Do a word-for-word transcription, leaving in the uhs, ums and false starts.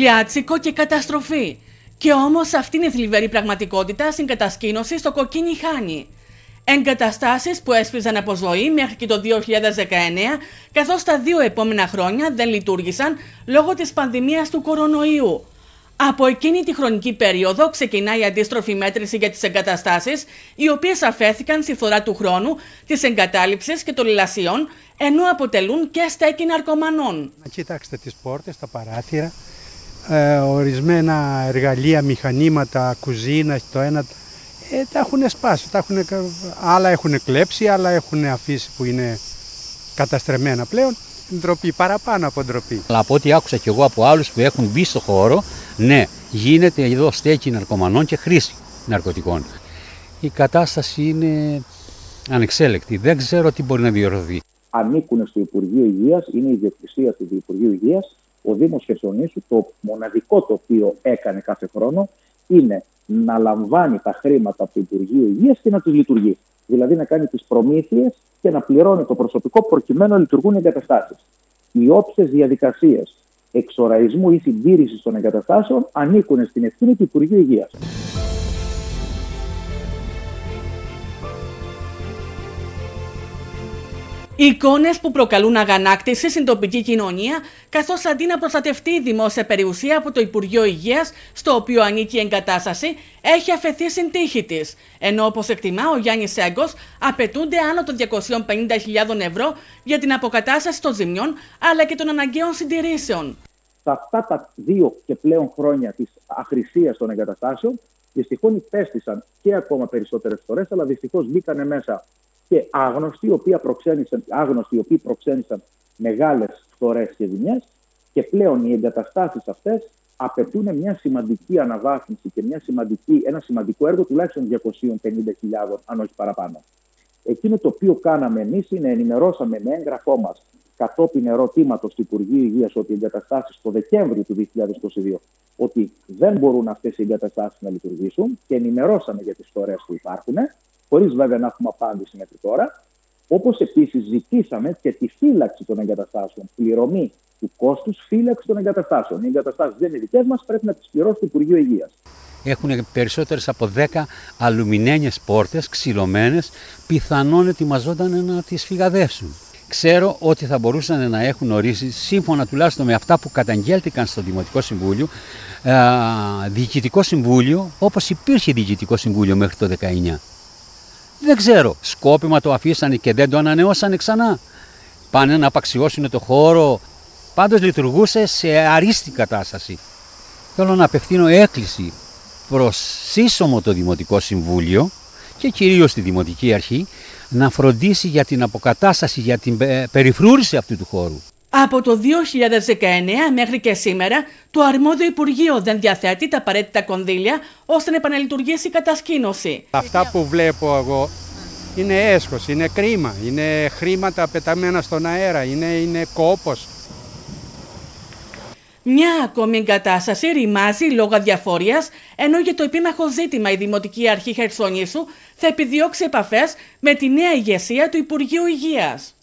Χιλιάτσικο και καταστροφή. Και όμως αυτή είναι η θλιβερή πραγματικότητα στην κατασκήνωση στο Κοκκίνι Χάνι. Εγκαταστάσεις που έσφιζαν από ζωή μέχρι και το δύο χιλιάδες δεκαεννέα, καθώς τα δύο επόμενα χρόνια δεν λειτουργήσαν λόγω της πανδημίας του κορονοϊού. Από εκείνη τη χρονική περίοδο ξεκινάει η αντίστροφη μέτρηση για τις εγκαταστάσεις, οι οποίες αφέθηκαν στη φθορά του χρόνου, της εγκατάλειψης και των λαιλασιών, ενώ αποτελούν και στέκη ναρκωμανών. Κοιτάξτε τις πόρτες, τα παράθυρα, ε, ορισμένα εργαλεία, μηχανήματα, κουζίνα, το ένα, ε, τα έχουν σπάσει, τα έχουν, άλλα έχουν κλέψει, άλλα έχουν αφήσει που είναι καταστρεμμένα πλέον. Ντροπή, παραπάνω από ντροπή. Αλλά από ό,τι άκουσα και εγώ από άλλους που έχουν μπει στο χώρο, ναι, γίνεται εδώ στέκη ναρκωμανών και χρήση ναρκωτικών. Η κατάσταση είναι ανεξέλεκτη. Δεν ξέρω τι μπορεί να διορθωθεί. Ανήκουν στο Υπουργείο Υγείας, είναι η ιδιοκτησία του Υπουργείου Υγείας. Ο Δήμος Χερσονήσου, το μοναδικό το οποίο έκανε κάθε χρόνο είναι να λαμβάνει τα χρήματα από το Υπουργείο Υγείας και να τις λειτουργεί. Δηλαδή να κάνει τις προμήθειες και να πληρώνει το προσωπικό προκειμένου να λειτουργούν οι εγκαταστάσεις. Οι όποιες διαδικασίες εξοραϊσμού ή συντήρησης των εγκαταστάσεων ανήκουν στην ευθύνη του Υπουργείου Υγείας. Εικόνες που προκαλούν αγανάκτηση στην τοπική κοινωνία, καθώς αντί να προστατευτεί η δημόσια περιουσία από το Υπουργείο Υγείας, στο οποίο ανήκει η εγκατάσταση, έχει αφαιθεί στην τύχη της. Ενώ, όπως εκτιμά ο Γιάννης Έγκος, απαιτούνται άνω των διακοσίων πενήντα χιλιάδων ευρώ για την αποκατάσταση των ζημιών, αλλά και των αναγκαίων συντηρήσεων. Σε αυτά τα δύο και πλέον χρόνια της αχρησίας των εγκαταστάσεων, δυστυχώς υπέστησαν και ακόμα περισσότερες φορές, αλλά δυστυχώς μπήκανε μέσα και άγνωστοι, οι οποίοι προξένησαν, άγνωστοι, οι οποίοι προξένησαν μεγάλες φθορές και ζημιές, και πλέον οι εγκαταστάσεις αυτές απαιτούν μια σημαντική αναβάθμιση και μια σημαντική, ένα σημαντικό έργο τουλάχιστον διακοσίων πενήντα χιλιάδων, αν όχι παραπάνω. Εκείνο το οποίο κάναμε εμείς είναι ενημερώσαμε με έγγραφό μας κατόπιν ερωτήματος του Υπουργείου Υγείας ότι οι εγκαταστάσεις το Δεκέμβριο του δύο χιλιάδες είκοσι δύο ότι δεν μπορούν αυτές οι εγκαταστάσεις να λειτουργήσουν και ενημερώσαμε για τις φθορές που υπάρχουν, χωρίς βέβαια να έχουμε απάντηση μέχρι τώρα. Όπως επίσης ζητήσαμε και τη φύλαξη των εγκαταστάσεων, πληρωμή του κόστους φύλαξη των εγκαταστάσεων. Οι εγκαταστάσεις δεν είναι δικές μας, πρέπει να τις πληρώσει το Υπουργείο Υγείας. Έχουν περισσότερες από δέκα αλουμινένιες πόρτες, ξυλωμένες, πιθανόν ετοιμαζόταν να τις φυγαδεύσουν. Ξέρω ότι θα μπορούσαν να έχουν ορίσει, σύμφωνα τουλάχιστον με αυτά που καταγγέλθηκαν στο Δημοτικό Συμβούλιο, ε, Διοικητικό Συμβούλιο, όπως υπήρχε Διοικητικό Συμβούλιο μέχρι το δεκαεννιά. Δεν ξέρω, σκόπιμα το αφήσανε και δεν το ανανεώσανε ξανά. Πάνε να απαξιώσουν το χώρο. Πάντως λειτουργούσε σε αρίστη κατάσταση. Θέλω να απευθύνω έκκληση προς σύσσωμο το Δημοτικό Συμβούλιο και κυρίως τη Δημοτική Αρχή να φροντίσει για την αποκατάσταση, για την περιφρούρηση αυτού του χώρου. Από το δύο χιλιάδες δεκαεννέα μέχρι και σήμερα, το αρμόδιο Υπουργείο δεν διαθέτει τα απαραίτητα κονδύλια ώστε να επαναλειτουργήσει η κατασκήνωση. Αυτά που βλέπω εγώ είναι έσχος, είναι κρίμα, είναι χρήματα πεταμένα στον αέρα, είναι, είναι κόπος. Μια ακόμη εγκατάσταση ρημάζει λόγω αδιαφορίας, ενώ για το επίμαχο ζήτημα η Δημοτική Αρχή Χερσονήσου θα επιδιώξει επαφές με τη νέα ηγεσία του Υπουργείου Υγείας.